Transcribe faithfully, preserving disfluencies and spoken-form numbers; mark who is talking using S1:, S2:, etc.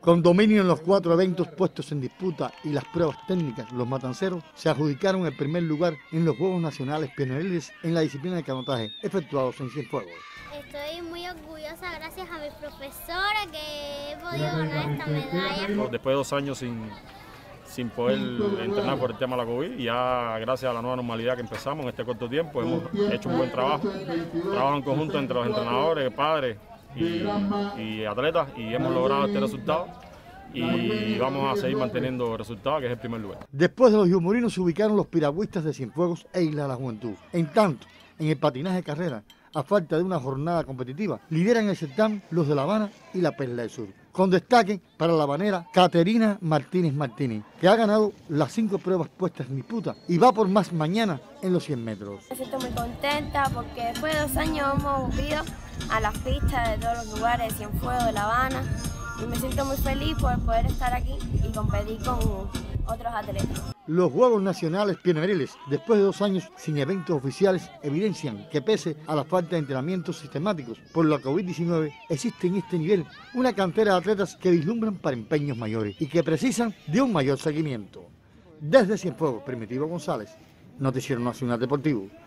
S1: Con dominio en los cuatro eventos puestos en disputa y las pruebas técnicas, los matanceros se adjudicaron el primer lugar en los Juegos Nacionales Pioneriles en la disciplina de canotaje, efectuados en Cienfuegos.
S2: Estoy muy orgullosa gracias a mi profesora que he podido ganar esta medalla.
S3: Después de dos años sin, sin poder entrenar por el tema de la COVID, y ya gracias a la nueva normalidad que empezamos en este corto tiempo, hemos hecho un buen trabajo, trabajo en conjunto entre los entrenadores, padres y, y atletas, y hemos logrado este resultado. Y vamos a seguir manteniendo el resultado, que es el primer lugar.
S1: Después de los yumurinos se ubicaron los piragüistas de Cienfuegos e Isla de la Juventud. En tanto, en el patinaje de carrera, a falta de una jornada competitiva, lideran el certamen los de La Habana y la Perla del Sur, con destaque para la habanera Caterina Martínez Martínez, que ha ganado las cinco pruebas puestas en disputa y va por más mañana en los cien metros.
S4: Me siento muy contenta porque después de dos años hemos volvido a las pistas de todos los lugares de Cienfuegos, de La Habana, y me siento muy feliz por poder estar aquí y competir con otros atletas.
S1: Los Juegos Nacionales Pioneriles, después de dos años sin eventos oficiales, evidencian que pese a la falta de entrenamientos sistemáticos por la COVID diecinueve, existe en este nivel una cantera de atletas que vislumbran para empeños mayores y que precisan de un mayor seguimiento. Desde Cienfuegos, Primitivo González, Noticiero Nacional Deportivo.